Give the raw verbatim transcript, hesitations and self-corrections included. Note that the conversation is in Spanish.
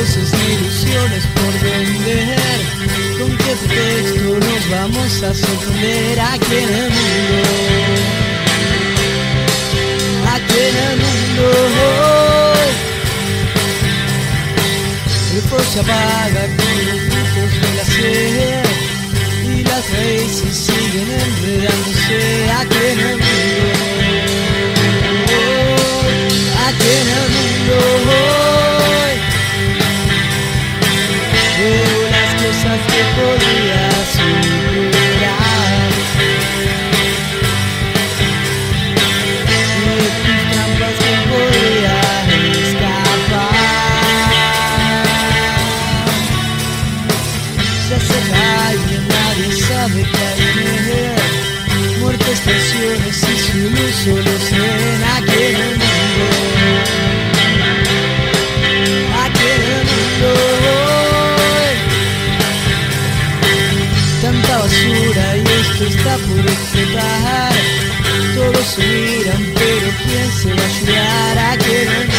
voces ni ilusiones por vender. ¿Con qué pretexto nos vamos a sorprender aquí en el mundo? Aquí en el mundo. El fuego se apaga con los grupos del hacer y las raíces siguen enredándose aquí en el mundo. Aquí en el mundo. Veo las cosas que podría superar y de tus trampas que podría escapar. Se acerca alguien, nadie sabe qué hay en él. Muertes, pasiones y su luz solo se ven aquí en el mundo. Aquí en el mundo. Tanta basura y esto está por explotar. Todos se miran, pero ¿quién se va a ayudar? Aquí en el mundo.